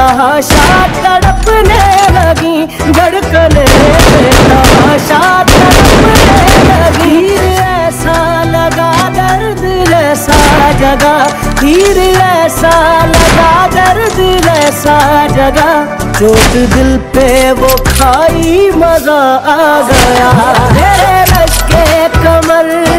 बेतहाशा तड़पने लगी, धड़कने बेतहाशा तड़पने लगी। तीर ऐसा लगा दर्द ऐसा जगा, तीर ऐसा लगा दर्द ऐसा जगा। चोट दिल पे वो खाई मजा आ गया, मेरे लश्के कमर